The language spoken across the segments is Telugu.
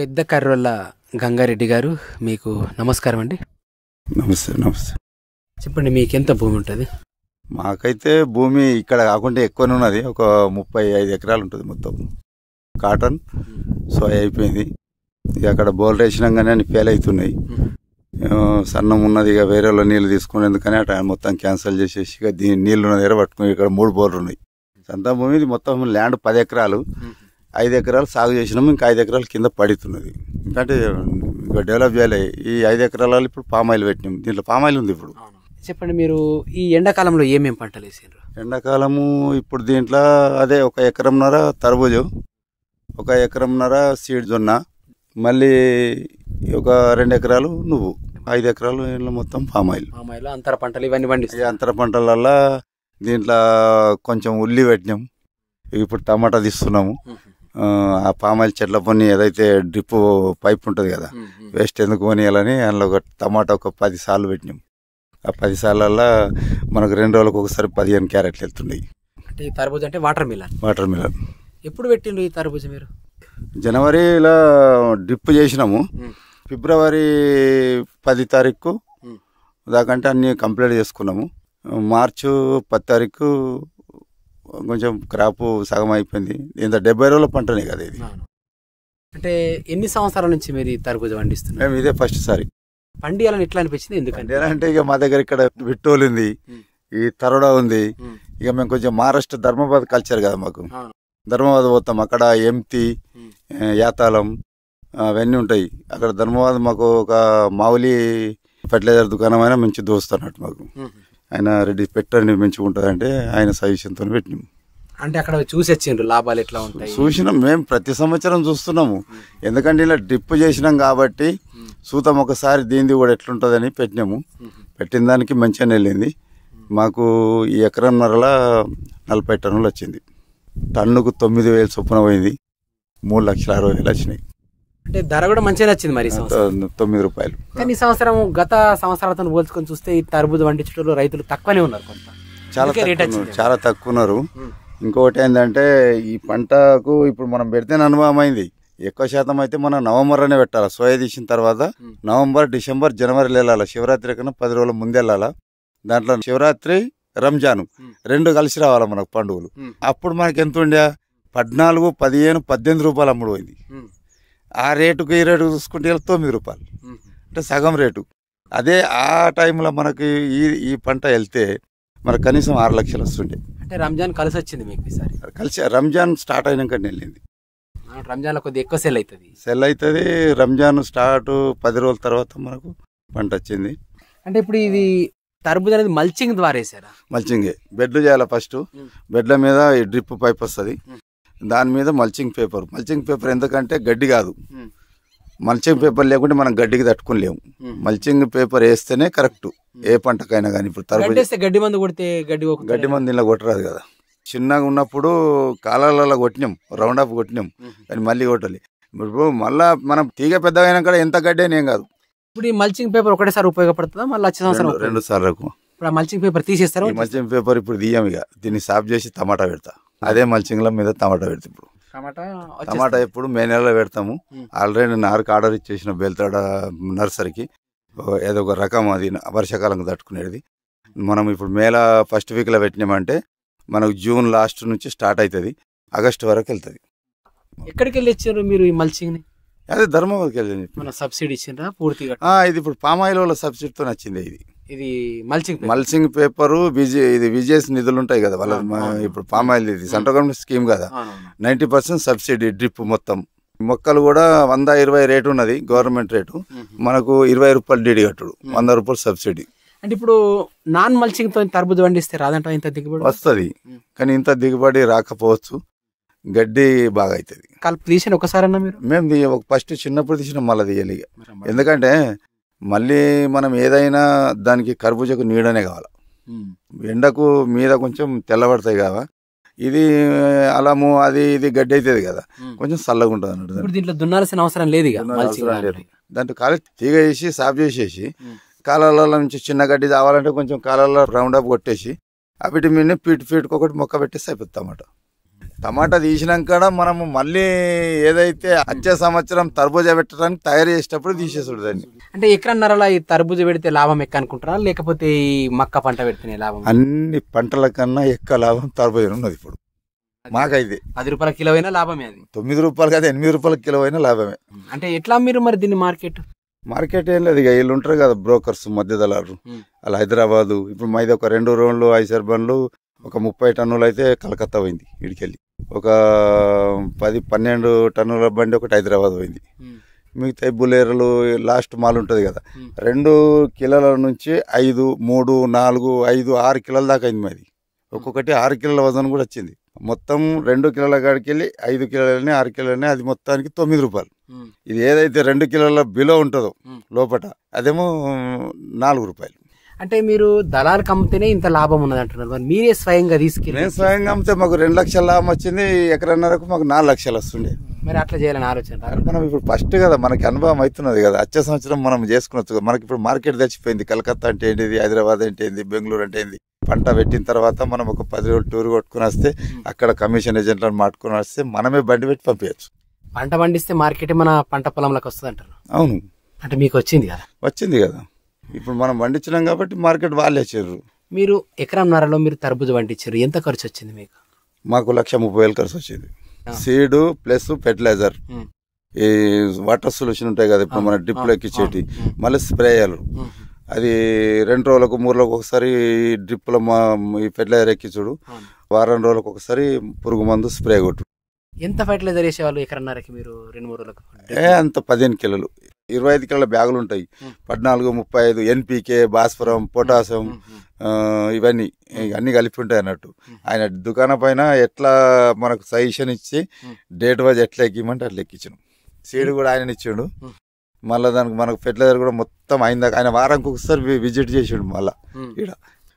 పెద్ద కర్రోళ్ళ గంగారెడ్డి గారు, మీకు నమస్కారం అండి. నమస్తే నమస్తే. చెప్పండి, మీకెంత భూమి ఉంటుంది? మాకైతే భూమి ఇక్కడ కాకుండా ఎక్కువనే ఉన్నది. ఒక 35 ఎకరాలు ఉంటుంది మొత్తం. కాటన్ సోయా అయిపోయింది. ఇక అక్కడ బోర్లు వేసినాగానే అన్ని ఫెయిల్ అవుతున్నాయి. సన్నం ఉన్నది, ఇక వేరే వాళ్ళు నీళ్ళు తీసుకునేందుకని అటు మొత్తం క్యాన్సిల్ చేసేసి ఇక నీళ్ళు ఉన్న దగ్గర పట్టుకుని ఇక్కడ 3 బోర్లు ఉన్నాయి. సొంత భూమి ఇది మొత్తం ల్యాండ్ 10 ఎకరాలు. 5 ఎకరాలు సాగు చేసినాము, ఇంకా 5 ఎకరాలు కింద పడుతున్నది. ఎందుకంటే ఇక డెవలప్ చేయాలి. ఈ 5 ఎకరాలలో ఇప్పుడు పామాయిల్ పెట్టినాం. దీంట్లో పామాయిల్ ఉంది ఇప్పుడు. చెప్పండి, మీరు ఈ ఎండాకాలంలో ఏమేమి పంటలు వేసారు? ఎండాకాలము ఇప్పుడు దీంట్లో అదే 1 ఎకరంన్నర తర్బూజు, 1 ఎకరంన్నర సీడ్ జొన్న, మళ్ళీ ఒక 2 ఎకరాలు నువ్వు, 5 ఎకరాలు ఇంట్లో మొత్తం పామాయిల్. అంతర పంటలు ఇవన్నీ పండిస్తాయి. అంతర పంటలల్లో దీంట్లో కొంచెం ఉల్లి పెట్టినాం. ఇప్పుడు టమాటా తీస్తున్నాము. ఆ పామాయిల్ చెట్ల పని ఏదైతే డ్రిప్ పైప్ ఉంటుంది కదా, వేస్ట్ ఎందుకు కొనియాలని అందులో ఒక టమాటా ఒక 10 సార్లు పెట్టినాం. ఆ 10 సార్లల్లో మనకు 2 రోజులకు ఒకసారి 15 క్యారెట్లు వెళ్తున్నాయి. అంటే ఈ తర్బూజ అంటే వాటర్ మిలన్. ఎప్పుడు పెట్టిండ్రు ఈ తర్బూజ మీరు? జనవరిలో డ్రిప్ చేసినాము. ఫిబ్రవరి 10 తారీఖు దాకంటే అన్ని కంప్లీట్ చేసుకున్నాము. మార్చి 10 తారీఖు కొంచెం క్రాప్ సగం అయిపోయింది. ఇంత 70 రోజుల పంటనే కదా ఇది. అంటే ఎన్ని సంవత్సరాల నుంచి మీరు ఈ తర్బూజ పండిస్తున్నారు? మేము ఇదే ఫస్ట్ సారి పండియాలని ఎట్లా అనిపించింది? ఎందుకంటే అంటే ఇక మా దగ్గర ఇక్కడ విట్టోలు ఉంది, ఈ తరోడా ఉంది. ఇక మేము కొంచెం మహారాష్ట్ర ధర్మాబాద్ కల్చర్ కదా మాకు. ధర్మాబాద్ పోతాం, అక్కడ ఎంతి, యాతాళం అవన్నీ ఉంటాయి. అక్కడ ధర్మాబాద్ మాకు ఒక మావులి ఫర్టిలైజర్ దుకాణం అయినా మంచి దోస్తున్నట్టు మాకు. ఆయన రెడ్డి పెట్టండి మంచిగా ఉంటుంది అంటే ఆయన సజెషన్తో పెట్టినాం. అంటే అక్కడ చూసి వచ్చిండ్రు లాభాలు ఎట్లా ఉంటాయి? చూసినాం, మేము ప్రతి సంవత్సరం చూస్తున్నాము. ఎందుకంటే ఇలా డ్రిప్ చేసినాం కాబట్టి చూద్దాం ఒకసారి దీనిది కూడా ఎట్లుంటుందని పెట్టినాము. పెట్టిన దానికి మంచిగానే వెళ్ళింది. మాకు ఈ ఎకరంన్నరలా 40 టన్నులు వచ్చింది. టన్నుకు 9,000 చొప్పున పోయింది. 3,60,000 వచ్చినాయి. అంటే ధర కూడా మంచిగా వచ్చింది మరి. 9 రూపాయలు. కానీ ఈ సంవత్సరం గత సంవత్సరాలతో పోల్చుకొని చూస్తే ఈ తర్బూజ పండించడంలో రైతులు తక్కువనే ఉన్నారు. కొంత చాలా తక్కువ ఉన్నారు. ఇంకొకటి ఏంటంటే ఈ పంటకు ఇప్పుడు మనం పెడితేనే అనుభవం అయింది. ఎక్కువ శాతం అయితే మనం నవంబర్లోనే పెట్టాలి. సోయా తీసిన తర్వాత నవంబర్, డిసెంబర్, జనవరిలో వెళ్ళాలి. శివరాత్రి కన్నా 10 రోజుల ముందు వెళ్ళాలా. దాంట్లో శివరాత్రి, రంజాను 2 కలిసి రావాలి మనకు పండుగలు. అప్పుడు మనకి ఎంత ఉండే 14, 15, 18 రూపాయలు అమ్ముడు పోయింది. ఆ రేటుకు ఈ రేటు చూసుకుంటే 9 రూపాయలు, అంటే సగం రేటు. అదే ఆ టైంలో మనకి ఈ పంట వెళ్తే మనకు కనీసం 6 లక్షలు వస్తుండే. అంటే రంజాన్ కలిసి వచ్చింది మీకు ఈసారి? కలిసి రంజాన్ స్టార్ట్ అయినాక వెళ్ళింది. రంజాన్ లో కొద్దిగా ఎక్కువ సెల్ అవుతుంది. రంజాన్ స్టార్ట్ 10 రోజుల తర్వాత మనకు పంట వచ్చింది. అంటే ఇప్పుడు ఇది తర్బూజ అనేది మల్చింగ్ ద్వారా వేసారా? మల్చింగే. బెడ్లు చేయాలి ఫస్ట్. బెడ్ల మీద ఈ డ్రిప్ పైప్ వస్తుంది, దాని మీద మల్చింగ్ పేపర్ ఎందుకంటే గడ్డి కాదు. మల్చింగ్ పేపర్ లేకుంటే మనం గడ్డికి తట్టుకోలేము. మల్చింగ్ పేపర్ వేస్తేనే కరెక్ట్ ఏ పంటకైనా కానీ. ఇప్పుడు తర్బూజ గడ్డి మందు కొడితే గడ్డి మందు ఇలా కొట్టరాదు కదా. చిన్నగా ఉన్నప్పుడు కాలాలలో కొట్టినాం, రౌండ్ అప్ కొట్టినాం, కానీ మళ్ళీ కొట్టాలి. ఇప్పుడు మళ్ళా మనం తీగ పెద్దగా అయినా కూడా ఎంత గడ్డి అని ఏం కాదు. ఇప్పుడు ఈ మల్చింగ్ పేపర్ ఒకటేసారి ఉపయోగపడుతుందా మళ్ళీ వచ్చే సంవత్సరం? 2 సార్లకు. ఇప్పుడు మల్చింగ్ పేపర్ తీసేస్తారు. మల్చింగ్ పేపర్ ఇప్పుడు తీయం, ఇక దీన్ని సాఫ్ చేసి టమాటా పెడతా. అదే మల్చింగ్ల మీద టమాటా పెడతా. ఇప్పుడు టమాటా ఎప్పుడు మే నెలలో పెడతాము. ఆల్రెడీ నారుకు ఆర్డర్ ఇచ్చేసిన బెల్తాడ నర్సరీకి. ఏదో ఒక రకం అది వర్షాకాలం తట్టుకునేది. మనం ఇప్పుడు మేలో ఫస్ట్ వీక్లో పెట్టినామంటే మనకు జూన్ లాస్ట్ నుంచి స్టార్ట్ అవుతుంది, ఆగస్టు వరకు వెళ్తుంది. ఎక్కడికి వెళ్ళి ఇచ్చారు మీరు ఈ మల్చింగ్ ని? అదే ధర్మవరికి వెళ్ళి. సబ్సిడీ ఇచ్చిండ్రా పూర్తిగా? ఇది ఇప్పుడు పామాయిల్ వాళ్ళ సబ్సిడీతో వచ్చింది. ఇది మల్చింగ్ పేపరు ఇది విజేస్ నిధులు ఉంటాయి కదా వాళ్ళ. ఇప్పుడు పామాయిల్ ఇది సెంట్రల్ గవర్నమెంట్ స్కీమ్ కదా. 90% సబ్సిడీ డ్రిప్ మొత్తం. మొక్కలు కూడా 120 రేటు ఉన్నది గవర్నమెంట్ రేటు. మనకు 20 రూపాయలు డీడీ కట్టుడు, 100 రూపాయలు సబ్సిడీ. అంటే ఇప్పుడు నాన్ మల్చింగ్ తో తర్బూజ పండిస్తే రాదంట ఇంత దిగుబడి? వస్తుంది, కానీ ఇంత దిగుబడి రాకపోవచ్చు. గడ్డి బాగా అవుతుంది. కలుపు తీసిన ఒకసారన్నా మీరు? మేము ఫస్ట్ చిన్నప్పుడు తీసినాం, మళ్ళీ తీయాలి. ఎందుకంటే మళ్ళీ మనం ఏదైనా దానికి కర్బూజకు నీడనే కావాలి. ఎండకు మీద కొంచెం తెల్లబడతాయి కదా. ఇది అలాము అది ఇది గడ్డి అవుతుంది కదా, కొంచెం చల్లగా ఉంటుంది అన్నట్టు. దీంట్లో దున్నాల్సిన అవసరం లేదు. దాంట్లో కాలు తీగ వేసి సాఫ్ చేసేసి కాలాల నుంచి చిన్న గడ్డి కావాలంటే కొంచెం కాలాల్లో రౌండ్ అప్ కొట్టేసి వీటి మీద ఫీట్కి ఒకటి మొక్క పెట్టేసి అయిపోతుంది టమాటా. టమాటా తీసినాక మనము మళ్ళీ ఏదైతే వచ్చే సంవత్సరం తర్బూజా పెట్టడానికి తయారు చేసేటప్పుడు తీసేసుడు దాన్ని. అంటే ఎకరన్నరలా ఈ తర్బూజ పెడితే లాభం ఎక్కువ అనుకుంటారా, లేకపోతే ఈ మక్క పంట పెడితేనే లాభం? అన్ని పంటల కన్నా ఎక్కువ లాభం తర్బూజా ఉన్నది ఇప్పుడు మాకైతే. 10 రూపాయల కిలో అయినా లాభమే, అది 9 రూపాయలు కదా 8 రూపాయల కిలో అయినా లాభమే. అంటే ఎట్లా మీరు మరి దీన్ని మార్కెట్ ఏం లేదు, ఇక వీళ్ళు ఉంటారు కదా బ్రోకర్స్ మధ్య దళారు, అలా హైదరాబాదు ఇప్పుడు మైది ఒక 2 రౌండ్లు ఐసర్ బండ్లు ఒక 30 టన్నులు అయితే కలకత్తా పోయింది ఇడికెళ్ళి, ఒక 10-12 టన్నుల బండి ఒకటి హైదరాబాద్ పోయింది. మిగతా బులేరలు లాస్ట్ మాల్ ఉంటుంది కదా 2 కిలోల నుంచి 5, 3, 4, 5, 6 కిలోల దాకా అయింది మాది. ఒక్కొక్కటి 6 కిలోల వజన్ కూడా వచ్చింది. మొత్తం 2 కిలోల కాడికి వెళ్ళి 5 కిలోలని 6 కిలోలని అది మొత్తానికి 9 రూపాయలు. ఇది ఏదైతే 2 కిలోల బిలో ఉంటుందో లోపల అదేమో 4 రూపాయలు. అంటే మీరు దళాలకు అమ్మితేనే ఇంత లాభం ఉన్నది అంటున్నారు, మరి మీరే స్వయంగా తీసుకెళ్ళి? నేను స్వయంగా అమ్మితే మాకు 2 లక్షల లాభం వచ్చింది, ఎకరన్నరకు మాకు 4 లక్షలు వస్తుండే. మరి అట్లా చేయాలని ఆలోచన? మనం ఇప్పుడు ఫస్ట్ కదా మనకి అనుభవం అవుతున్నది కదా, వచ్చే సంవత్సరం మనం చేసుకున్నచ్చు. మనకి ఇప్పుడు మార్కెట్ తెచ్చిపోయింది, కలకత్తా అంటే ఏంటిది, హైదరాబాద్ అంటే ఏంది, బెంగళూరు అంటే ఏంది. పంట పెట్టిన తర్వాత మనం ఒక 10 రోజులు టూర్ కొట్టుకుని వస్తే అక్కడ కమిషన్ ఏజెంట్లను మాట్టుకుని వస్తే మనమే బండి పెట్టి పంపించచ్చు. పంట పండిస్తే మార్కెట్ మన పంట పొలంలోకి వస్తుంది అంటారు? అవును. అంటే మీకు వచ్చింది కదా? వచ్చింది కదా, ఇప్పుడు మనం పండించినాం కాబట్టి మార్కెట్ వాళ్ళే వచ్చారు. మీరు ఎకరంన్నరలో మీరు తర్బూజ పండించారు, ఎంత ఖర్చు వచ్చింది మీకు? మాకు 1,30,000 ఖర్చు వచ్చింది. సీడ్ ప్లస్ ఫెర్టిలైజర్, ఈ వాటర్ సొల్యూషన్ ఉంటాయి కదా ఇప్పుడు మన డ్రిప్ లో ఎక్కిచ్చేటి, మళ్ళీ స్ప్రేయర్లు, అది 2 రోజులకు 3 రోజులకు ఒకసారి డ్రిప్ లో ఈ ఫెర్టిలైజర్ ఎక్కించుడు, వారం రోజులకు ఒకసారి పురుగు మందు స్ప్రే కొట్టు. ఎంత ఫెర్టిలైజర్ వేసేవాళ్ళు ఎకరన్నరకి మీరు 2-3 రోజులకు? అంత 15 కిలోలు 25 కిలోల బ్యాగులు ఉంటాయి, 14, 35 ఎన్పికే, భాస్వరం, పొటాషియం, ఇవన్నీ అన్ని కలిపి ఉంటాయి అన్నట్టు. ఆయన దుకాణం పైన ఎట్లా మనకు సజెషన్ ఇచ్చి డేట్ వైజ్ ఎట్లా ఎక్కిమంటే అట్లా ఎక్కించాను. సీడ్ కూడా ఆయన ఇచ్చిండు, మళ్ళీ దానికి మనకు ఫెర్టిలైజర్ కూడా మొత్తం అయిందాక ఆయన వారానికి ఒకసారి విజిట్ చేసిండు. మళ్ళా ఇక్కడ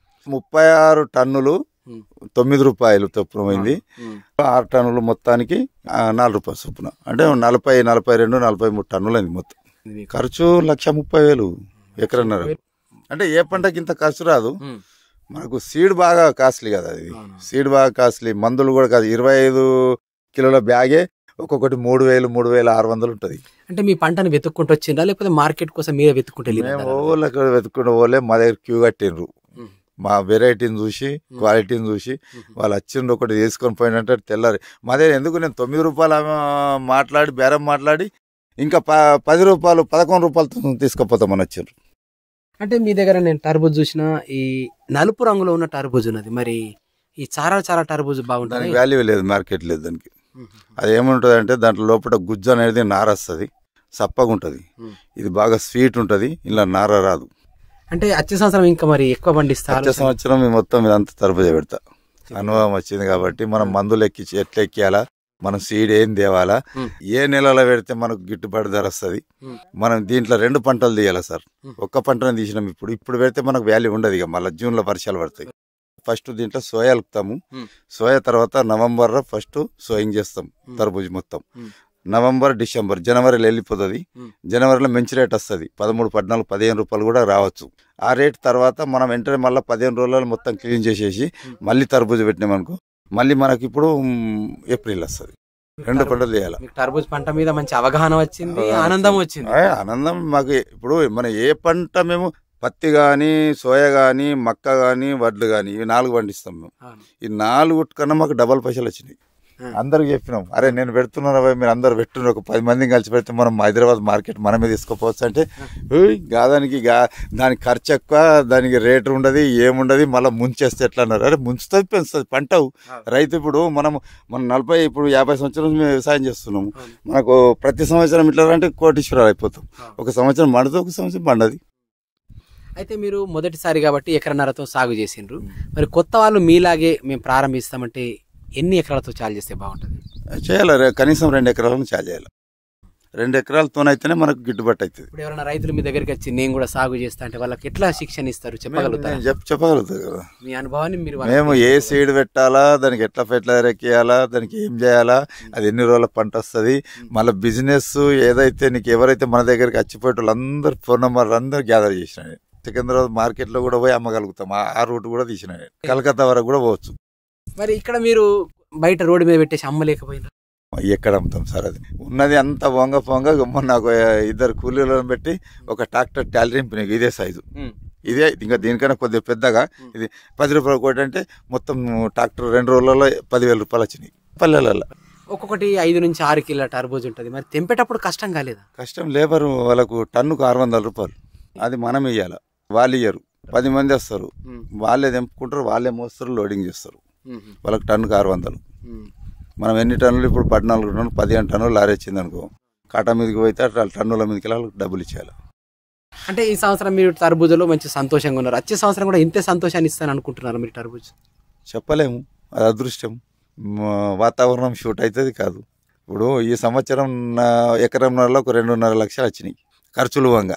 36 టన్నులు 9 రూపాయలు చొప్పున పోయింది, 6 టన్నులు మొత్తానికి 4 రూపాయలు చొప్పున, అంటే 40, 42, 43 టన్నులు అయింది మొత్తం. ఖర్చు 1,30,000 ఎకరన్నర. అంటే ఏ పంటకి ఇంత ఖర్చు రాదు, మనకు సీడ్ బాగా కాస్ట్లీ కదా, అది సీడ్ బాగా కాస్ట్లీ, మందులు కూడా కాదు. 25 కిలోల బ్యాగే ఒక్కొక్కటి 3,000, 3,600 ఉంటుంది. అంటే మీ పంటను వెతుక్కుంటూ వచ్చిందా, లేకపోతే మార్కెట్ కోసం మీరే వెతుక్కుంటే? మేము ఓళ్ళకి వెతుక్కుంటే ఓలే మా దగ్గర క్యూ కట్టిండ్రు, మా వెరైటీని చూసి క్వాలిటీని చూసి వాళ్ళు వచ్చిండ్రు, ఒకటి తీసుకొని పోయినట్టు తెల్లారి మా దగ్గర. ఎందుకు నేను 9 రూపాయలు మాట్లాడి బేరం మాట్లాడి ఇంకా 10 రూపాయలు 11 రూపాయలతో తీసుకుపోతామని వచ్చిండ్రు. అంటే మీ దగ్గర నేను టర్బూజ్ చూసిన, ఈ నలుపు రంగులో ఉన్న టర్బూజ్ ఉన్నది, మరి ఈ చాలా టర్బూజ్ బాగుంటుంది, దానికి వాల్యూ లేదు, మార్కెట్ లేదు దానికి. అది ఏముంటుంది అంటే దాంట్లో లోపల గుజ్జు అనేది నార వస్తుంది, సప్పగా ఉంటుంది. ఇది బాగా స్వీట్ ఉంటుంది, ఇలా నార రాదు. అంటే వచ్చే సంవత్సరం ఇంకా మరి ఎక్కువ పండిస్తా? వచ్చే సంవత్సరం మొత్తం ఇదంతా తర్బూజా పెడతా. అనుభవం వచ్చింది కాబట్టి మనం మందులు ఎక్కించి ఎట్లా ఎక్కియాలా, మనం సీడ్ ఏం తేవాలా, ఏ నెలలో పెడితే మనకు గిట్టుబాటు ధర వస్తుంది. మనం దీంట్లో 2 పంటలు తీయాలా సార్, ఒక్క పంటను తీసినాం. ఇప్పుడు పెడితే మనకు వాల్యూ ఉండదు, ఇక మళ్ళీ జూన్లో వర్షాలు పడతాయి. ఫస్ట్ దీంట్లో సోయా అలుపుతాము, సోయా తర్వాత నవంబర్ ఫస్ట్ సోయింగ్ చేస్తాం తర్బూజ్ మొత్తం. నవంబర్, డిసెంబర్, జనవరిలో వెళ్ళిపోతుంది. జనవరిలో మంచి రేట్ వస్తుంది, 13, 14, 15 రూపాయలు కూడా రావచ్చు. ఆ రేట్ తర్వాత మనం వెంటనే మళ్ళీ 15 రోజులలో మొత్తం క్లీన్ చేసేసి మళ్ళీ తర్బూజ పెట్టినామనుకో, మళ్ళీ మనకి ఇప్పుడు ఏప్రిల్ వస్తుంది. 2 పంటలు చేయాలి. టర్బూజ్ పంట మీద మంచి అవగాహన వచ్చింది, ఆనందం వచ్చింది. ఆనందం మాకు. ఇప్పుడు మన ఏ పంట మేము పత్తి గాని, సోయా గాని, మక్క గాని, వడ్లు గాని, ఇవి 4 పండిస్తాం మేము. ఈ 4 కన్నా మాకు డబల్ పైసలు వచ్చినాయి. అందరికి చెప్పినాం, అరే నేను పెడుతున్నాను, మీరు అందరు పెట్టున్నారు, ఒక 10 మందిని కలిసి పెడితే మనం హైదరాబాద్ మార్కెట్ మనమే తీసుకోపోవచ్చు అంటే, దానికి ఖర్చు ఎక్కువ, దానికి రేటు ఉండదు, ఏముండదు, మళ్ళీ ముంచేస్తే ఎట్లా అన్నారు. అరే ముంచుతుంది, పెంచుతుంది పంట. రైతు ఇప్పుడు మనం 40 ఇప్పుడు 50 సంవత్సరాల నుంచి మేము వ్యవసాయం చేస్తున్నాము. మనకు ప్రతి సంవత్సరం ఇట్లా అంటే కోటీశ్వరాలు అయిపోతాం. ఒక సంవత్సరం పండుతుంది, ఒక సంవత్సరం పండది. అయితే మీరు మొదటిసారి కాబట్టి ఎకరన్నరతో సాగు చేసిండ్రు, మరి కొత్త వాళ్ళు మీలాగే మేము ప్రారంభిస్తామంటే ఎన్ని ఎకరాలతో చాలు చేస్తే బాగుంటుంది? చేయాలి, కనీసం 2 ఎకరాలను చాలు చేయాలి. 2 ఎకరాలతోనైతేనే మనకు గిట్టుబాటు అవుతుంది. ఇప్పుడు ఎవరైనా రైతులు మీ దగ్గరికి వచ్చి నేను కూడా సాగు చేస్తా అంటే వాళ్ళకి ఎట్లా శిక్షణ ఇస్తారు, చెప్పగలుగుతారు? చెప్పగలుగుతారు కదా మీ అనుభవాన్ని మీరు. మేము ఏ సీడ్ పెట్టాలా, దానికి ఎట్లా ఫెర్టిలైజర్ ఎక్కియాలా, దానికి ఏం చేయాలా, అది ఎన్ని రోజుల పంట వస్తుంది, మళ్ళీ బిజినెస్ ఏదైతే నీకు ఎవరైతే మన దగ్గరికి వచ్చిపోయే వాళ్ళందరూ ఫోన్ నెంబర్లు అందరూ గ్యాదర్ చేసినాయి. సికింద్రాబాద్ మార్కెట్ లో కూడా పోయి అమ్మగలుగుతాం. ఆ రూట్ కూడా తీసినాయి, కలకత్తా వరకు కూడా పోవచ్చు. మరి ఇక్కడ మీరు బయట రోడ్డు మీద పెట్టేసి అమ్మలేకపోయినా? ఎక్కడ అమ్ముతాం సార్, అది ఉన్నది అంత వంగ పొంగ గమ్మున నాకు 2 కూలీలను పెట్టి ఒక ట్రాక్టర్ టాలరింగ్ ఇదే సైజు, ఇదే ఇంకా దీనికన్నా కొద్దిగా పెద్దగా, ఇది 10 రూపాయల కోటి అంటే మొత్తం ట్రాక్టర్ 2 రోజులలో 10,000 రూపాయలు వచ్చినాయి పల్లెలలో. ఒక్కొక్కటి 5 నుంచి 6 కిలో టర్బూజ్ ఉంటుంది, మరి తెంపేటప్పుడు కష్టం కాలేదా? కష్టం, లేబర్ వాళ్ళకు టన్నుకు 600 రూపాయలు, అది మనం ఇయ్యాల, వాళ్ళు ఇయ్యరు. 10 మంది వస్తారు, వాళ్ళే తెంపుకుంటారు, వాళ్ళే మోస్తారు, లోడింగ్ చేస్తారు, వాళ్ళకి టన్నుకు 600. మనం ఎన్ని టన్నులు ఇప్పుడు 14 టన్నులు 15 టన్నులు లారీ వచ్చింది అనుకో, కాటా మీదకి పోతే అట్లా టన్నుల మీదకి వాళ్ళకి డబ్బులు ఇచ్చేయాలి. అంటే ఈ సంవత్సరం మీరు టర్బూజలో మంచి సంతోషంగా ఉన్నారు, వచ్చే సంవత్సరం కూడా ఇంతే సంతోషాన్ని ఇస్తాను అనుకుంటున్నారు మీరు టర్బూజ్? చెప్పలేము, అది అదృష్టం, వాతావరణం షూట్ అవుతుంది కాదు. ఇప్పుడు ఈ సంవత్సరం నా ఎకరంన్నరలో ఒక 2.5 లక్షలు వచ్చినాయి ఖర్చులు వంగా,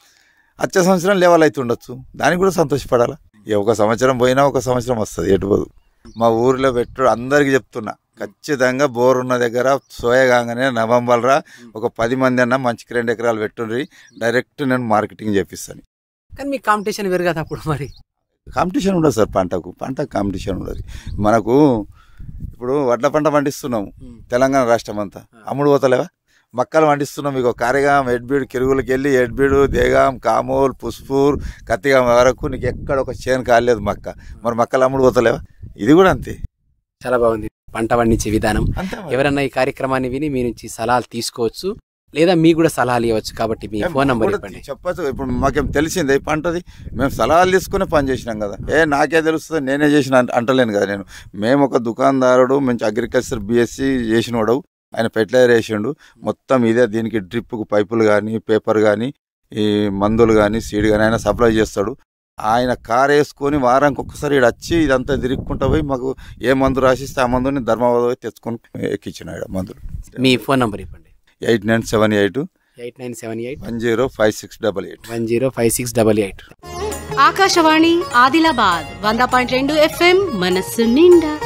వచ్చే సంవత్సరం లెవెల్ అయితే ఉండొచ్చు, దానికి కూడా సంతోషపడాలా. ఒక సంవత్సరం పోయినా ఒక సంవత్సరం వస్తుంది, ఎటుపోదు. మా ఊరిలో పెట్టు అందరికి చెప్తున్నా, ఖచ్చితంగా బోర్ ఉన్న దగ్గర సోయగానే నవంబర్రా ఒక 10 మంది అన్నా మంచికి 2 ఎకరాలు పెట్టుండ్రి, డైరెక్ట్ నేను మార్కెటింగ్ చేపిస్తాను. కానీ మీకు కాంపిటీషన్ వేరు కదా అప్పుడు? మరి కాంపిటీషన్ ఉండదు సార్, పంటకు కాంపిటీషన్ ఉండదు. మనకు ఇప్పుడు వడ్ల పంట పండిస్తున్నాము తెలంగాణ రాష్ట్రం అంతా, అమ్ముడు పోతలేవా? మక్కలు పండిస్తున్నాం, మీకు కారేగాం, ఎడ్బీడు, కిరుగులకి వెళ్ళి ఎడ్బీడు, దేగాం, కామోల్, పుష్పూర్, కత్తిగాం వరకు నీకు ఎక్కడ ఒక చేను కాలేదు మక్క, మరి మక్కలు అమ్ముడు పోతలేవా? ఇది కూడా అంతే. చాలా బాగుంది పంట పండించే విధానం. ఎవరన్నా ఈ కార్యక్రమాన్ని విని మీ నుంచి సలహాలు తీసుకోవచ్చు, లేదా మీకు కూడా సలహాలు ఇవ్వచ్చు, కాబట్టి మీ ఫోన్ నంబర్ చెప్పండి. చెప్పచ్చు, ఇప్పుడు మాకేం తెలిసిందే ఈ పంటది, మేము సలహాలు తీసుకుని పని చేసినాం కదా, నాకే తెలుస్తుంది నేనే చేసిన అంటలేను కదా నేను. మేము ఒక దుకాణదారుడు, మంచి అగ్రికల్చర్ BSc చేసినోడు, ఆయన ఫెర్టిలైజర్ వేసిండు, మొత్తం ఇదే దీనికి డ్రిప్కు పైపులు కానీ, పేపర్ కానీ, ఈ మందులు కానీ, సీడ్ కానీ ఆయన సప్లై చేస్తాడు. ఆయన కార్ వేసుకొని వారానికి ఒక్కసారి ఇక్కడ వచ్చి ఇదంతా తిరుగుకుంటా పోయి మాకు ఏ మందు రాసిస్తే ఆ మందుని ధర్మాబాద్ పోయి తెచ్చుకొని ఎక్కించిన మందులు. మీ ఫోన్ నంబర్ ఇవ్వండి. 8978 105688. 105688. ఆకాశవాణి ఆదిలాబాద్ 100.2 FM మనస్సు నిండా.